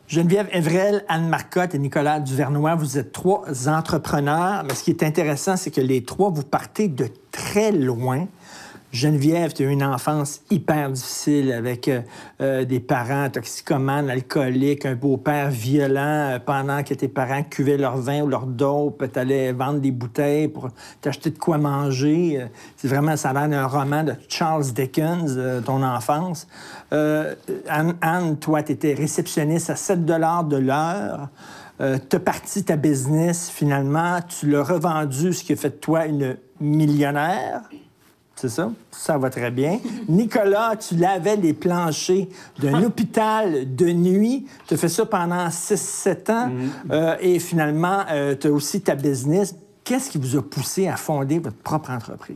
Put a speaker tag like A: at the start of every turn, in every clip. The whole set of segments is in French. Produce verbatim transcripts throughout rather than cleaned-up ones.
A: Geneviève Evrel, Anne Marcotte et Nicolas Duvernois, vous êtes trois entrepreneurs. Mais ce qui est intéressant, c'est que les trois, vous partez de très loin. Geneviève, tu as eu une enfance hyper difficile avec euh, euh, des parents toxicomanes, alcooliques, un beau-père violent euh, pendant que tes parents cuvaient leur vin ou leur dope. Tu allais vendre des bouteilles pour t'acheter de quoi manger. Euh, c'est vraiment, ça a l'air d'un roman de Charles Dickens, euh, ton enfance. Euh, Anne, Anne, toi, tu étais réceptionniste à sept dollars de l'heure. Euh, tu as parti ta business, finalement. Tu l'as revendu, ce qui a fait de toi une millionnaire. C'est ça? Ça va très bien. Nicolas, tu lavais les planchers d'un hôpital de nuit. Tu as fait ça pendant six sept ans. Mm-hmm. euh, et finalement, euh, tu as aussi ta business. Qu'est-ce qui vous a poussé à fonder votre propre entreprise?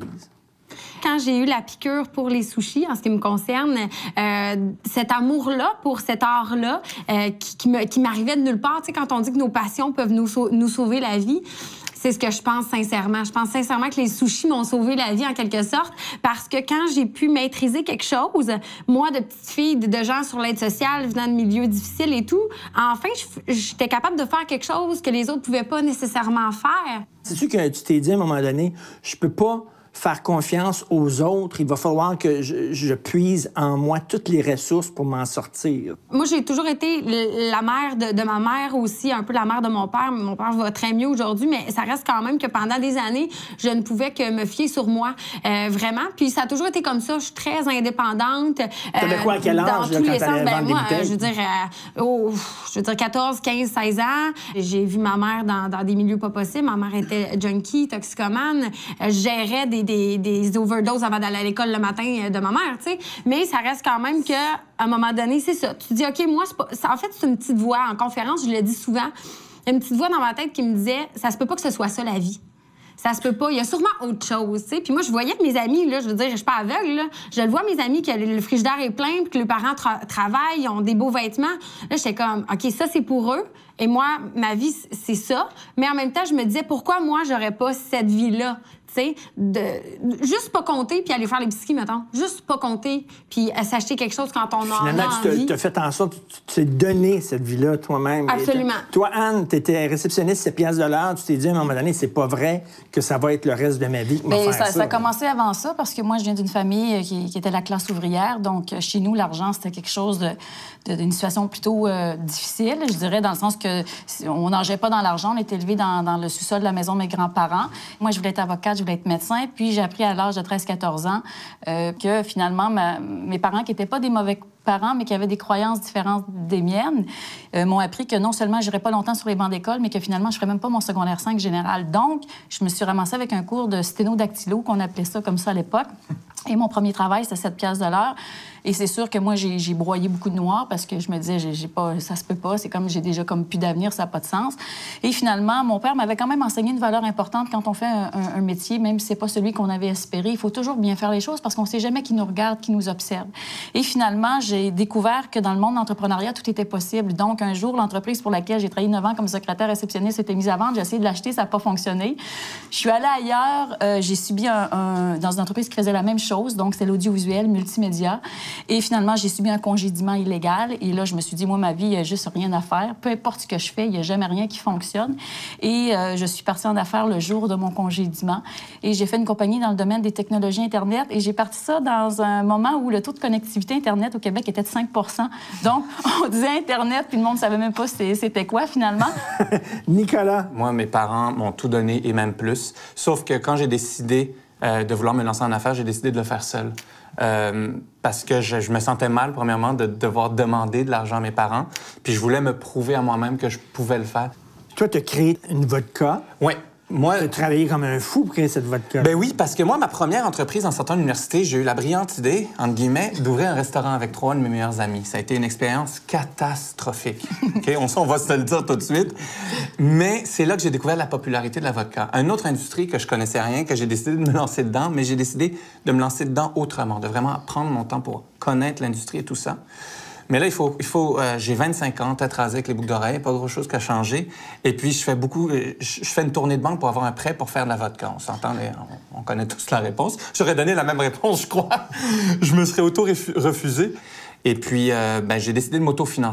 B: Quand j'ai eu la piqûre pour les sushis, en ce qui me concerne, euh, cet amour-là pour cet art-là, euh, qui, qui, me, qui m'arrivait de nulle part, tu sais, quand on dit que nos passions peuvent nous, sau- nous sauver la vie, c'est ce que je pense sincèrement. Je pense sincèrement que les sushis m'ont sauvé la vie en quelque sorte parce que quand j'ai pu maîtriser quelque chose, moi, de petite fille, de gens sur l'aide sociale, venant de milieux difficiles et tout, enfin, j'étais capable de faire quelque chose que les autres pouvaient pas nécessairement faire.
A: Sais-tu que tu t'es dit à un moment donné, je peux pas faire confiance aux autres, il va falloir que je, je puise en moi toutes les ressources pour m'en sortir.
B: Moi, j'ai toujours été la mère de, de ma mère aussi, un peu la mère de mon père. Mon père va très mieux aujourd'hui, mais ça reste quand même que pendant des années, je ne pouvais que me fier sur moi, euh, vraiment. Puis ça a toujours été comme ça. Je suis très indépendante. Euh,
A: T'avais quoi à quel âge,
B: dans
A: là,
B: tous
A: quand
B: les
A: t'allais
B: sens. Ben,
A: vendre
B: moi,
A: des bouteilles?
B: je veux dire, euh, oh, je veux dire quatorze, quinze, seize ans. J'ai vu ma mère dans, dans des milieux pas possibles. Ma mère était junkie, toxicomane. Je gérais des, des des overdoses avant d'aller à l'école le matin de ma mère, tu sais. Mais ça reste quand même qu'à un moment donné, c'est ça. Tu te dis, OK, moi, c'est pas... en fait, c'est une petite voix. En conférence, je le dis souvent, il y a une petite voix dans ma tête qui me disait, ça se peut pas que ce soit ça, la vie. Ça se peut pas. Il y a sûrement autre chose, tu sais. Puis moi, je voyais que mes amis, là, je veux dire, je suis pas aveugle, là. Je le vois, mes amis, que le frigidaire est plein, puis que les parents tra- travaillent, ils ont des beaux vêtements. Là, j'étais comme, OK, ça, c'est pour eux. Et moi, ma vie, c'est ça. Mais en même temps, je me disais, pourquoi moi, j'aurais pas cette vie-là? Tu sais, de juste pas compter puis aller faire l'épicerie, mettons. Juste pas compter puis s'acheter quelque chose quand on a envie.
A: Finalement, tu t'as fait en sorte que tu t'es donné cette vie-là toi-même.
B: Absolument.
A: Toi, Anne, tu étais réceptionniste sept piastres de l'heure. Tu t'es dit, à un moment donné, c'est pas vrai que ça va être le reste de ma vie.
C: Bien,
A: ça,
C: ça, ça a commencé avant ça parce que moi, je viens d'une famille qui, qui était la classe ouvrière. Donc, chez nous, l'argent, c'était quelque chose de, de, d'une situation plutôt euh, difficile, je dirais, dans le sens que on nageait pas dans l'argent. On était élevés dans, dans le sous-sol de la maison de mes grands-parents. Moi, je voulais être avocate, je voulais être médecin. Puis j'ai appris à l'âge de treize quatorze ans euh, que finalement, ma, mes parents, qui n'étaient pas des mauvais parents, mais qui avaient des croyances différentes des miennes, euh, m'ont appris que non seulement je n'irais pas longtemps sur les bancs d'école, mais que finalement, je ne ferais même pas mon secondaire cinq général. Donc, je me suis ramassée avec un cours de sténodactylo, qu'on appelait ça comme ça à l'époque. Et mon premier travail, c'était sept piastres de l'heure. Et c'est sûr que moi, j'ai, j'ai broyé beaucoup de noir parce que je me disais, j'ai, j'ai pas, ça se peut pas, c'est comme j'ai déjà comme plus d'avenir, ça n'a pas de sens. Et finalement, mon père m'avait quand même enseigné une valeur importante quand on fait un, un, un métier, même si c'est pas celui qu'on avait espéré. Il faut toujours bien faire les choses parce qu'on sait jamais qui nous regarde, qui nous observe. Et finalement, j'ai découvert que dans le monde de l'entrepreneuriat, tout était possible. Donc, un jour, l'entreprise pour laquelle j'ai travaillé neuf ans comme secrétaire réceptionniste s'était mise à vendre. J'ai essayé de l'acheter, ça n'a pas fonctionné. Je suis allée ailleurs, euh, j'ai subi un, un, dans une entreprise qui faisait la même chose, donc c'est l'audiovisuel, multimédia. Et finalement, j'ai subi un congédiement illégal. Et là, je me suis dit, moi, ma vie, il n'y a juste rien à faire. Peu importe ce que je fais, il n'y a jamais rien qui fonctionne. Et euh, je suis partie en affaires le jour de mon congédiement. Et j'ai fait une compagnie dans le domaine des technologies Internet. Et j'ai parti ça dans un moment où le taux de connectivité Internet au Québec était de cinq pour cent. Donc, on disait Internet, puis le monde ne savait même pas c'était quoi, finalement.
A: Nicolas?
D: Moi, mes parents m'ont tout donné et même plus. Sauf que quand j'ai décidé euh, de vouloir me lancer en affaires, j'ai décidé de le faire seul. Euh, parce que je, je me sentais mal, premièrement, de devoir demander de l'argent à mes parents. Puis je voulais me prouver à moi-même que je pouvais le faire.
A: Toi, tu as créé une vodka.
D: Oui. Moi,
A: tu as travaillé comme un fou pour créer cette vodka.
D: Ben oui, parce que moi, ma première entreprise en sortant de l'université, j'ai eu la brillante idée, entre guillemets, d'ouvrir un restaurant avec trois de mes meilleurs amis. Ça a été une expérience catastrophique. Okay? On, on va se le dire tout de suite. Mais c'est là que j'ai découvert la popularité de la vodka. Une autre industrie que je connaissais rien, que j'ai décidé de me lancer dedans, mais j'ai décidé de me lancer dedans autrement, de vraiment prendre mon temps pour connaître l'industrie et tout ça. Mais là, il faut... Il faut euh, j'ai vingt-cinq ans, tête rasée avec les boucles d'oreilles, pas grand-chose qui a changé. Et puis, je fais beaucoup... Je, je fais une tournée de banque pour avoir un prêt pour faire de la vodka. On s'entend, mais on, on connaît tous la réponse. J'aurais donné la même réponse, je crois. Je me serais auto-refusé. Et puis, euh, ben, j'ai décidé de m'auto-financer.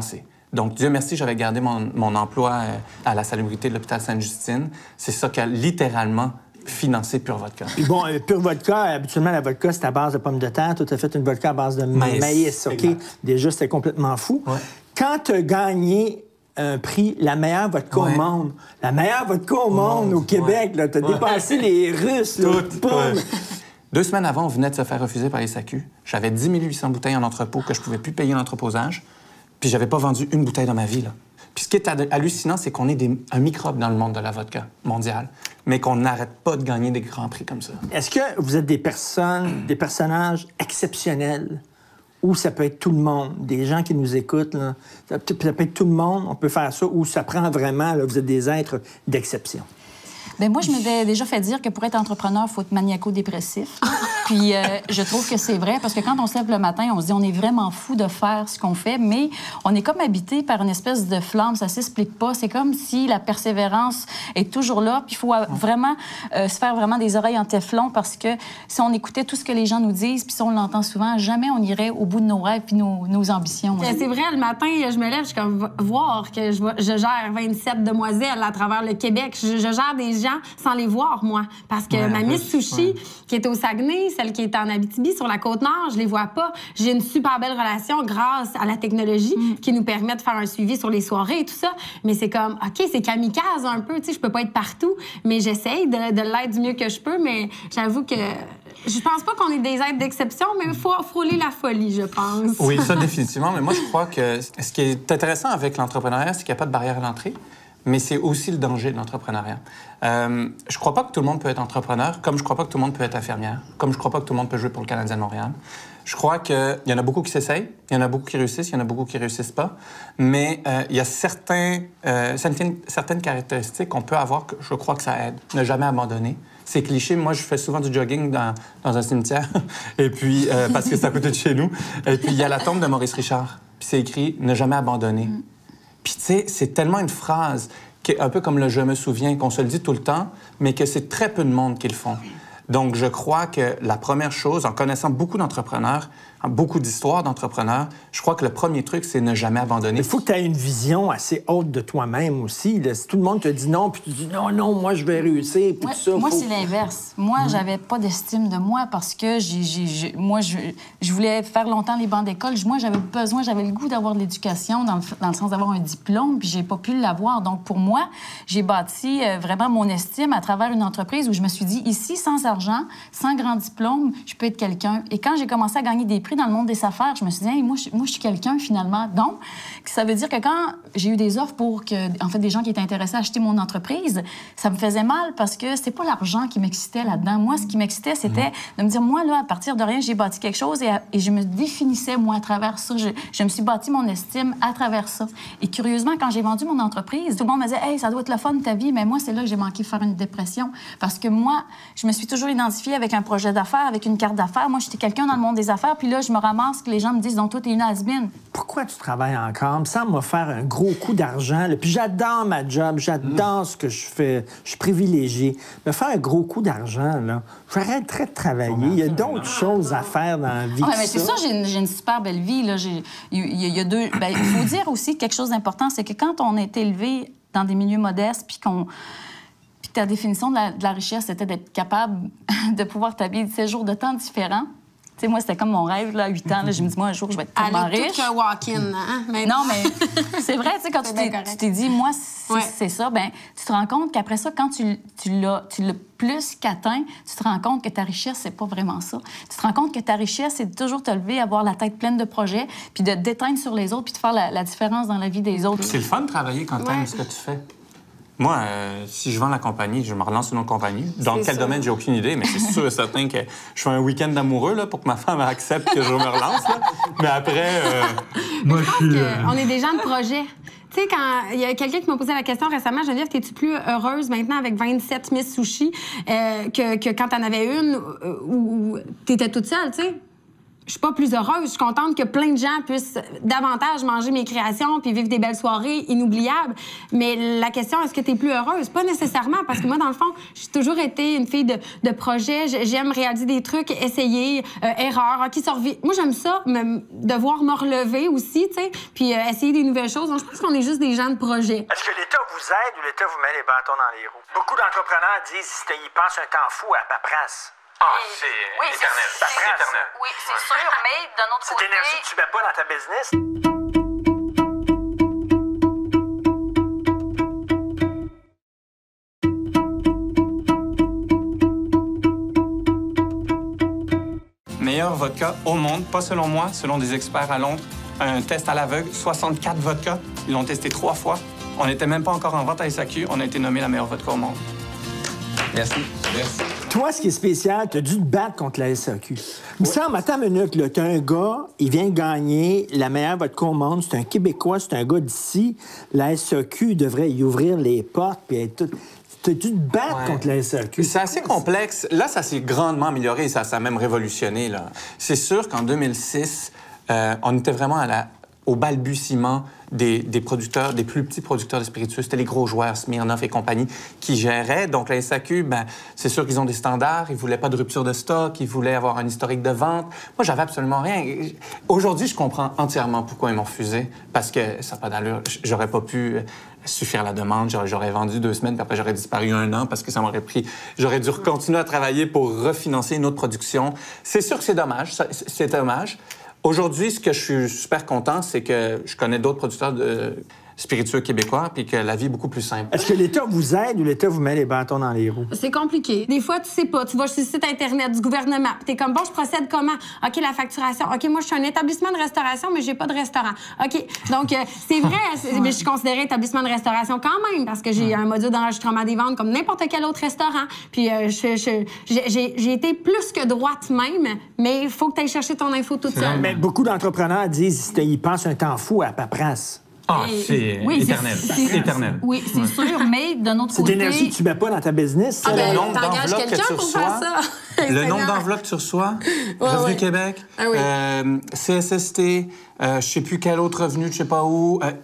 D: Donc, Dieu merci, j'avais gardé mon, mon emploi euh, à la salubrité de l'hôpital Sainte-Justine. C'est ça qui a littéralement financé Pure Vodka.
A: Puis bon, euh, Pure Vodka, habituellement, la vodka, c'est à base de pommes de terre. Toi, tu as fait une vodka à base de maïs,
D: Maïs,
A: OK?
D: exact.
A: Déjà, c'était complètement fou.
D: Ouais.
A: Quand tu as gagné un prix, la meilleure vodka
D: Ouais.
A: au monde, la meilleure vodka au, monde,
D: monde,
A: au Québec,
D: ouais.
A: tu as
D: Ouais.
A: dépassé les Russes. Là,
D: Tout,
A: boum.
D: ouais. Deux semaines avant, on venait de se faire refuser par les S A Q. J'avais dix mille huit cents bouteilles en entrepôt que je pouvais plus payer l'entreposage. Puis j'avais pas vendu une bouteille dans ma vie, là. Puis ce qui est hallucinant, c'est qu'on est des, un microbe dans le monde de la vodka mondiale, mais qu'on n'arrête pas de gagner des grands prix comme ça.
A: Est-ce que vous êtes des personnes, des personnages exceptionnels ou ça peut être tout le monde, des gens qui nous écoutent, là, ça, peut, ça peut être tout le monde, on peut faire ça, ou ça prend vraiment, là, vous êtes des êtres d'exception?
C: Bien, moi, je m'étais déjà fait dire que pour être entrepreneur, il faut être maniaco-dépressif. Puis, euh, je trouve que c'est vrai, parce que quand on se lève le matin, on se dit on est vraiment fou de faire ce qu'on fait, mais on est comme habité par une espèce de flamme, ça s'explique pas. C'est comme si la persévérance est toujours là, puis il faut vraiment euh, se faire vraiment des oreilles en téflon, parce que si on écoutait tout ce que les gens nous disent, puis si on l'entend souvent, jamais on irait au bout de nos rêves puis nos, nos ambitions.
B: Euh, C'est vrai, le matin, je me lève, je suis comme voir que je, vois- je gère vingt-sept demoiselles à travers le Québec. Je, je gère des gens sans les voir, moi. Parce que
D: Ouais,
B: ma
D: en
B: Miss
D: plus,
B: Sushi,
D: ouais.
B: qui est au Saguenay, celle qui est en Abitibi, sur la Côte-Nord, je les vois pas. J'ai une super belle relation grâce à la technologie qui nous permet de faire un suivi sur les soirées et tout ça. Mais c'est comme, OK, c'est kamikaze un peu, tu sais, je peux pas être partout, mais j'essaye de, de l'être du mieux que je peux, mais j'avoue que je pense pas qu'on est des êtres d'exception, mais il faut frôler la folie, je pense.
D: Oui, ça définitivement. Mais moi, je crois que ce qui est intéressant avec l'entrepreneuriat, c'est qu'il n'y a pas de barrière à l'entrée, mais c'est aussi le danger de l'entrepreneuriat. Euh, je crois pas que tout le monde peut être entrepreneur, comme je crois pas que tout le monde peut être infirmière, comme je crois pas que tout le monde peut jouer pour le Canadien de Montréal. Je crois qu'il y en a beaucoup qui s'essayent, il y en a beaucoup qui réussissent, il y en a beaucoup qui réussissent pas, mais euh, il y a certains, euh, certaines, certaines caractéristiques qu'on peut avoir que je crois que ça aide. Ne jamais abandonner. C'est cliché. Moi, je fais souvent du jogging dans, dans un cimetière, et puis, euh, parce que c'est à côté de chez nous. Et puis, il y a la tombe de Maurice Richard. Puis c'est écrit « Ne jamais abandonner mm. ». Puis, tu sais, c'est tellement une phrase qui est un peu comme le « je me souviens », qu'on se le dit tout le temps, mais que c'est très peu de monde qui le font. Donc, je crois que la première chose, en connaissant beaucoup d'entrepreneurs, beaucoup d'histoires d'entrepreneurs, je crois que le premier truc, c'est ne jamais abandonner.
A: Il faut que tu aies une vision assez haute de toi-même aussi. Là. Si tout le monde te dit non, puis tu dis non, non, moi, je vais réussir, puis
C: Ouais,
A: tout ça.
C: moi,
A: faut...
C: c'est l'inverse. Moi, mmh. j'avais pas d'estime de moi parce que j'ai, j'ai, j'ai, moi, je, je voulais faire longtemps les bancs d'école. Moi, j'avais besoin, j'avais le goût d'avoir de l'éducation dans le, dans le sens d'avoir un diplôme, puis j'ai pas pu l'avoir. Donc, pour moi, j'ai bâti euh, vraiment mon estime à travers une entreprise où je me suis dit, ici, sans argent, sans grand diplôme, je peux être quelqu'un. Et quand j'ai commencé à gagner des prix dans le monde des affaires, je me suis dit, hey, moi, je, moi, je suis quelqu'un, finalement. Donc, ça veut dire que quand j'ai eu des offres pour que, en fait, des gens qui étaient intéressés à acheter mon entreprise, ça me faisait mal parce que c'était pas l'argent qui m'excitait là-dedans. Moi, ce qui m'excitait, c'était mmh. de me dire, moi, là, à partir de rien, j'ai bâti quelque chose et, à, et je me définissais, moi, à travers ça. Je, je me suis bâti mon estime à travers ça. Et curieusement, quand j'ai vendu mon entreprise, tout le monde me disait, hey, ça doit être le fun de ta vie, mais moi, c'est là que j'ai manqué de faire une dépression. Parce que moi, je me suis toujours identifiée avec un projet d'affaires, avec une carte d'affaires. Moi, j'étais quelqu'un dans le monde des affaires, puis là, je me ramasse que les gens me disent, donc toi, t'es une has-been.
A: Pourquoi tu travailles encore? Ça me faire un gros coup d'argent. Là. Puis j'adore ma job, j'adore mmh. ce que je fais. Je suis privilégié. Me faire un gros coup d'argent, là, j'arrêterais de travailler. Il y a d'autres choses à faire dans la vie.
C: Ah, mais c'est ça, j'ai une, j'ai une super belle vie. Là. J'ai, il, y a, il y a deux... Ben, il faut dire aussi quelque chose d'important, c'est que quand on est élevé dans des milieux modestes, puis qu'on... Puis ta définition de la, de la richesse, c'était d'être capable de pouvoir t'habiller de séjours de temps différents. Tu sais, moi, c'était comme mon rêve, là, à huit ans. Là, je me dis, moi, un jour, je vais être tellement
B: Allez,
C: riche.
B: tout un walk-in, hein? Maintenant.
C: Non, mais c'est vrai, tu sais, quand tu t'es, tu t'es dit, moi, c'est, ouais. c'est ça, bien, tu te rends compte qu'après ça, quand tu, tu, l'as, tu l'as plus qu'atteint, tu te rends compte que ta richesse, c'est pas vraiment ça. Tu te rends compte que ta richesse, c'est de toujours te lever, avoir la tête pleine de projets, puis de déteindre sur les autres, puis de faire la, la différence dans la vie des autres.
D: C'est le fun de travailler quand tu aimes ouais. ce que tu fais. Moi, euh, si je vends la compagnie, je me relance une autre compagnie. Dans c'est quel ça. Domaine, j'ai aucune idée, mais c'est sûr et certain que je fais un week-end d'amoureux là, pour que ma femme accepte que je me relance. Là. Mais après, euh...
B: moi, je suis... Euh... On est des gens de projet. Tu sais, quand il y a quelqu'un qui m'a posé la question récemment, Geneviève, t'es-tu plus heureuse maintenant avec vingt-sept Miss Sushi euh, que, que quand t'en avais une euh, où, où t'étais toute seule, tu sais? je suis pas plus heureuse. Je suis contente que plein de gens puissent davantage manger mes créations puis vivre des belles soirées inoubliables. Mais la question, est-ce que tu es plus heureuse? Pas nécessairement, parce que moi, dans le fond, j'ai toujours été une fille de, de projet. J'aime réaliser des trucs, essayer, euh, erreur, qui sort vite. Moi, j'aime ça, me, devoir me relever aussi, tu sais, puis euh, essayer des nouvelles choses. Donc, je pense qu'on est juste des gens de projet.
A: Est-ce que l'État vous aide ou l'État vous met les bâtons dans les roues? Beaucoup d'entrepreneurs disent qu'ils passent un temps fou à la paperasse.
E: Ah, c'est oui, éternel.
A: C'est éternel.
E: Oui, c'est sûr, mais d'un autre côté...
A: C'est d'énergie que tu mets pas dans ta business.
D: Meilleur vodka au monde, pas selon moi, selon des experts à Londres. Un test à l'aveugle, soixante-quatre vodkas. Ils l'ont testé trois fois. On n'était même pas encore en vente à S A Q. On a été nommé la meilleure vodka au monde. Merci. Merci.
A: Toi, ce qui est spécial, tu as dû te battre contre la S A Q. Il me semble, attends une minute, là, tu as un gars, il vient gagner la meilleure vodka au monde, c'est un Québécois, c'est un gars d'ici. La S A Q devrait y ouvrir les portes puis être tout... Tu as dû te battre ouais. contre la S A Q.
D: C'est assez complexe. Là, ça s'est grandement amélioré, ça, ça a même révolutionné. Là. C'est sûr qu'en deux mille six, euh, on était vraiment à la... au balbutiement des, des producteurs, des plus petits producteurs de spiritueux. C'était les gros joueurs, Smirnoff et compagnie, qui géraient. Donc, la S A Q, ben, c'est sûr qu'ils ont des standards. Ils voulaient pas de rupture de stock. Ils voulaient avoir un historique de vente. Moi, j'avais absolument rien. Aujourd'hui, je comprends entièrement pourquoi ils m'ont refusé. Parce que ça n'a pas d'allure. J'aurais pas pu suffire la demande. J'aurais vendu deux semaines, puis après, j'aurais disparu un an parce que ça m'aurait pris... J'aurais dû continuer à travailler pour refinancer une autre production. C'est sûr que c'est dommage. C'est dommage. Aujourd'hui, ce que je suis super content, c'est que je connais d'autres producteurs de spiritueux québécois puis que la vie est beaucoup plus simple.
A: Est-ce que l'État vous aide ou l'État vous met les bâtons dans les roues?
B: C'est compliqué. Des fois, tu sais pas. Tu vas sur le site Internet du gouvernement puis t'es comme, bon, je procède comment? OK, la facturation. OK, moi, je suis un établissement de restauration, mais j'ai pas de restaurant. OK. Donc, euh, c'est vrai, c'est, mais je suis considérée établissement de restauration quand même parce que j'ai un module d'enregistrement des ventes comme n'importe quel autre restaurant. Puis, euh, je, je, j'ai, j'ai été plus que droite même, mais il faut que tu ailles chercher ton info toute seule.
A: Mais beaucoup d'entrepreneurs disent qu'ils passent un temps fou à la paperasse.
E: Ah, c'est oui, éternel. C'est éternel.
C: Oui, c'est
E: ouais.
C: sûr, mais d'un autre
A: côté... C'est d'énergie que tu mets pas dans ta business.
B: Ah, ben,
D: le nombre
B: t'engages quelqu'un
D: que tu
B: pour
D: reçois,
B: faire ça.
D: Le nombre d'enveloppes que tu reçois,
B: ouais,
D: Revenu
B: ouais.
D: Québec,
B: ah, oui.
D: euh, C S S T, euh, je sais plus quel autre revenu, je sais pas où. Euh,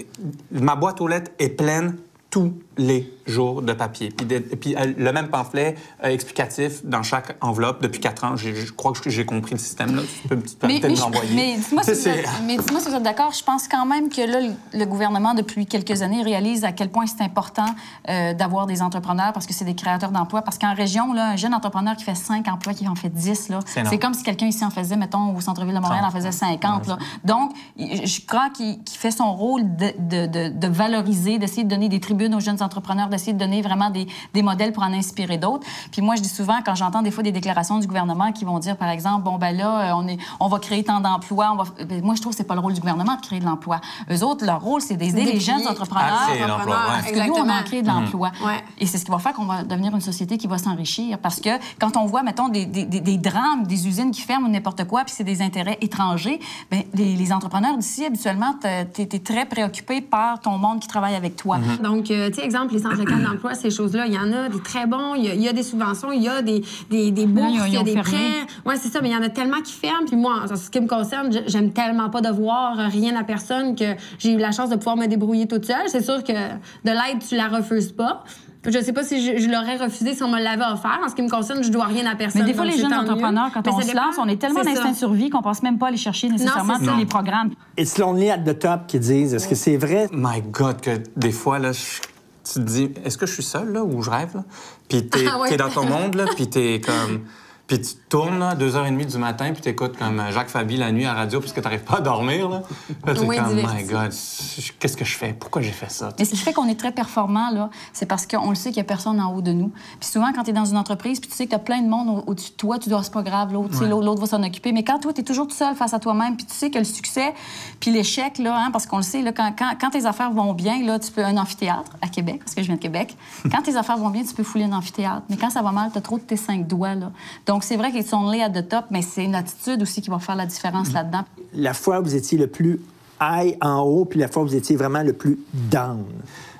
D: ma boîte aux lettres est pleine tous les jours de papier. Puis, de, puis euh, le même pamphlet euh, explicatif dans chaque enveloppe depuis quatre ans. J'ai, je crois que j'ai compris le système. Là. Tu peux, tu peux
C: mais,
D: peut-être
C: mais,
D: l'envoyer.
C: Mais dis-moi si, si vous êtes d'accord. Je pense quand même que là, le, le gouvernement, depuis quelques années, réalise à quel point c'est important euh, d'avoir des entrepreneurs parce que c'est des créateurs d'emplois. Parce qu'en région, là, un jeune entrepreneur qui fait cinq emplois, qui en fait dix, là, c'est, c'est comme si quelqu'un ici en faisait, mettons, au centre-ville de Montréal, en faisait cinquante. Là. Donc, je crois qu'il, qu'il fait son rôle de, de, de, de valoriser, d'essayer de donner des tribunes aux jeunes entrepreneurs, d'essayer de donner vraiment des, des modèles pour en inspirer d'autres. Puis moi, je dis souvent, quand j'entends des fois des déclarations du gouvernement qui vont dire, par exemple, bon, ben là, on, est, on va créer tant d'emplois. On va... ben, moi, je trouve que c'est pas le rôle du gouvernement de créer de l'emploi. Eux autres, leur rôle, c'est d'aider les jeunes entrepreneurs.
D: À créer l'emploi, ouais.
C: Parce que nous, on en crée de l'emploi.
B: Mmh. Ouais.
C: Et c'est ce qui va faire qu'on va devenir une société qui va s'enrichir. Parce que quand on voit, mettons, des, des, des, des drames, des usines qui ferment ou n'importe quoi, puis c'est des intérêts étrangers, bien, les, les entrepreneurs d'ici, habituellement, tu es très préoccupé par ton monde qui travaille avec toi.
B: Mmh. Donc, euh, tu sais, exemple, les centres locaux d'emploi, ces choses-là, il y en a des très bons, il y a, il y a des subventions, il y a des, des, des bourses, il y a des fermé. prêts. Oui, c'est ça, mais il y en a tellement qui ferment. Puis moi, en ce qui me concerne, j'aime tellement pas devoir rien à personne que j'ai eu la chance de pouvoir me débrouiller toute seule. C'est sûr que de l'aide, tu la refuses pas. Je sais pas si je, je l'aurais refusé si on me l'avait offert. En ce qui me concerne, je dois rien à personne.
C: Mais des fois,
B: donc
C: les jeunes
B: entrepreneurs,
C: entrepreneurs, quand on se lance, on est tellement d'instinct de survie qu'on pense même pas aller chercher nécessairement tous les programmes.
A: It's lonely at the top qui disent. Est-ce que c'est vrai?
D: My God, que des fois, là, je... tu te dis, est-ce que je suis seul, là, ou je rêve, là? Puis t'es, ah, ouais. t'es dans ton monde, là, puis t'es comme... Puis tu tournes, là, deux heures et demie du matin, puis t'écoutes comme Jacques Fabi la nuit à la radio parce que t'arrives pas à dormir, là. Là, t'es oui, comme, my God, qu'est-ce que je fais? Pourquoi j'ai fait ça?
C: Mais ce qui fait qu'on est très performant, là, c'est parce qu'on le sait qu'il y a personne en haut de nous. Puis souvent, quand t'es dans une entreprise, puis tu sais que t'as plein de monde au- au-dessus de toi, tu dois, c'est pas grave, l'autre, ouais. l'autre, l'autre va s'en occuper. Mais quand toi, t'es toujours tout seul face à toi-même, puis tu sais que le succès, puis l'échec, là, hein, parce qu'on le sait, là, quand, quand, quand tes affaires vont bien, là, tu peux un amphithéâtre à Québec, parce que je viens de Québec. Quand tes affaires vont bien, tu peux fouler un amphithéâtre. Mais quand ça va mal, t'as trop de tes cinq doigts, là. Donc, c'est vrai qu'ils sont à the top, mais c'est une attitude aussi qui va faire la différence mmh. là-dedans.
A: La fois où vous étiez le plus high en haut, puis la fois où vous étiez vraiment le plus down.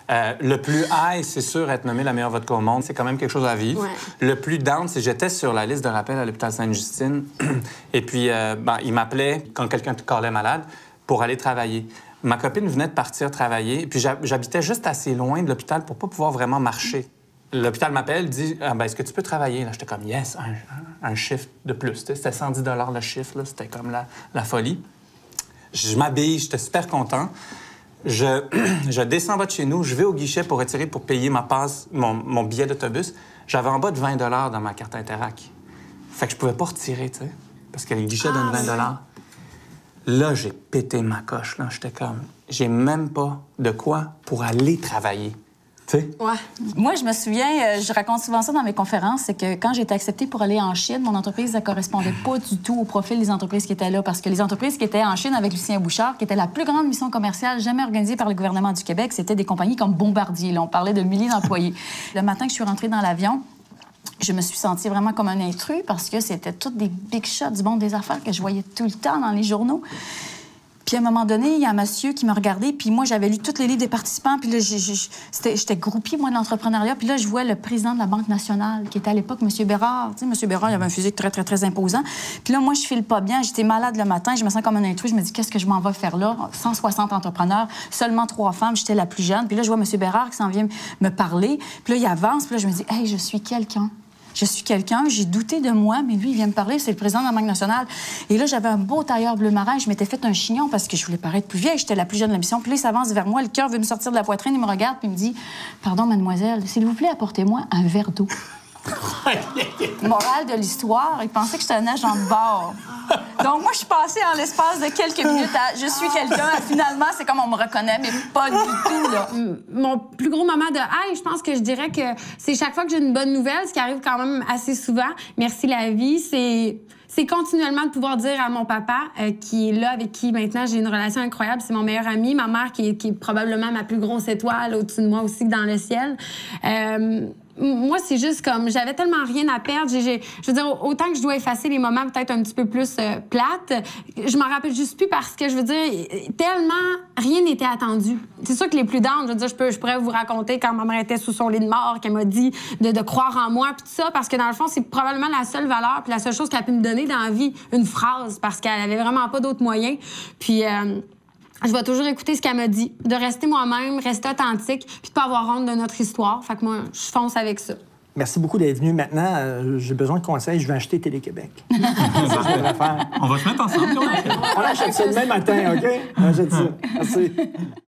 D: Euh, le plus high, c'est sûr, être nommé la meilleure vodka au monde, c'est quand même quelque chose à vivre.
B: Ouais.
D: Le plus down, c'est j'étais sur la liste de rappel à l'hôpital Sainte-Justine. Et puis, euh, ben, il m'appelait quand quelqu'un te collait malade pour aller travailler. Ma copine venait de partir travailler, puis j'habitais juste assez loin de l'hôpital pour pas pouvoir vraiment marcher. L'hôpital m'appelle, dit ah, ben, est-ce que tu peux travailler? Là, j'étais comme yes, un, un chiffre de plus. C'était cent dix dollars le chiffre, c'était comme la, la folie. Je m'habille, j'étais super content. Je, je descends en bas de chez nous, je vais au guichet pour retirer, pour payer ma passe, mon, mon billet d'autobus. J'avais en bas de vingt dollars dans ma carte Interac. Fait que je pouvais pas retirer, tu sais, parce que les guichets donnent vingt dollars. Là, j'ai pété ma coche, là. J'étais comme, j'ai même pas de quoi pour aller travailler. Tu sais?
B: Ouais.
C: Moi, je me souviens, euh, je raconte souvent ça dans mes conférences, c'est que quand j'ai été acceptée pour aller en Chine, mon entreprise ne correspondait pas du tout au profil des entreprises qui étaient là. Parce que les entreprises qui étaient en Chine avec Lucien Bouchard, qui était la plus grande mission commerciale jamais organisée par le gouvernement du Québec, c'était des compagnies comme Bombardier. Là, on parlait de milliers d'employés. Le matin que je suis rentrée dans l'avion, je me suis sentie vraiment comme un intrus parce que c'était toutes des big shots du monde des affaires que je voyais tout le temps dans les journaux. Puis à un moment donné, il y a un monsieur qui m'a regardé, puis moi, j'avais lu tous les livres des participants, puis là, j'étais groupie, moi, de l'entrepreneuriat. Puis là, je vois le président de la Banque nationale, qui était à l'époque M. Bérard. Tu sais, M. Bérard, il avait un physique très, très, très imposant. Puis là, moi, je file pas bien. J'étais malade le matin, je me sens comme un intrus. Je me dis, qu'est-ce que je m'en vais faire là? cent soixante entrepreneurs, seulement trois femmes, j'étais la plus jeune. Puis là, je vois M. Bérard qui s'en vient me parler. Puis là, il avance, puis là, je me dis, hey, je suis quelqu'un. Je suis quelqu'un, j'ai douté de moi, mais lui, il vient me parler, c'est le président de la Banque nationale. Et là, j'avais un beau tailleur bleu marin, je m'étais fait un chignon parce que je voulais paraître plus vieille, j'étais la plus jeune de la mission. Puis là, il s'avance vers moi, le cœur veut me sortir de la poitrine, il me regarde, puis il me dit « Pardon, mademoiselle, s'il vous plaît, apportez-moi un verre d'eau. » Morale de l'histoire, il pensait que j'étais un agent de bord. Donc, moi, je suis passée en l'espace de quelques minutes à « je suis quelqu'un ». Finalement, c'est comme on me reconnaît, mais pas du tout, là.
B: Mon plus gros moment de « hey », je pense que je dirais que c'est chaque fois que j'ai une bonne nouvelle, ce qui arrive quand même assez souvent. Merci la vie, c'est... C'est continuellement de pouvoir dire à mon papa, euh, qui est là, avec qui maintenant j'ai une relation incroyable, c'est mon meilleur ami, ma mère qui est, qui est probablement ma plus grosse étoile au-dessus de moi aussi dans le ciel. Euh, moi, c'est juste comme, j'avais tellement rien à perdre. J'ai, j'ai, je veux dire, autant que je dois effacer les moments peut-être un petit peu plus euh, plates, je m'en rappelle juste plus parce que, je veux dire, tellement rien n'était attendu. C'est sûr que les plus down, je veux dire, je, peux, je pourrais vous raconter quand ma mère était sous son lit de mort, qu'elle m'a dit de, de croire en moi, puis tout ça, parce que dans le fond, c'est probablement la seule valeur, puis la seule chose qu'elle a pu me donner dans la vie, une phrase, parce qu'elle avait vraiment pas d'autres moyens. Puis... Euh, je vais toujours écouter ce qu'elle m'a dit, de rester moi-même, rester authentique, puis de pas avoir honte de notre histoire. Fait que moi, je fonce avec ça.
A: Merci beaucoup d'être venu. Maintenant, euh, j'ai besoin de conseils. Je vais acheter Télé-Québec. C'est ça que je devrais faire.
E: On va se mettre ensemble.
A: On achète ça demain matin, OK? On achète ça. Merci.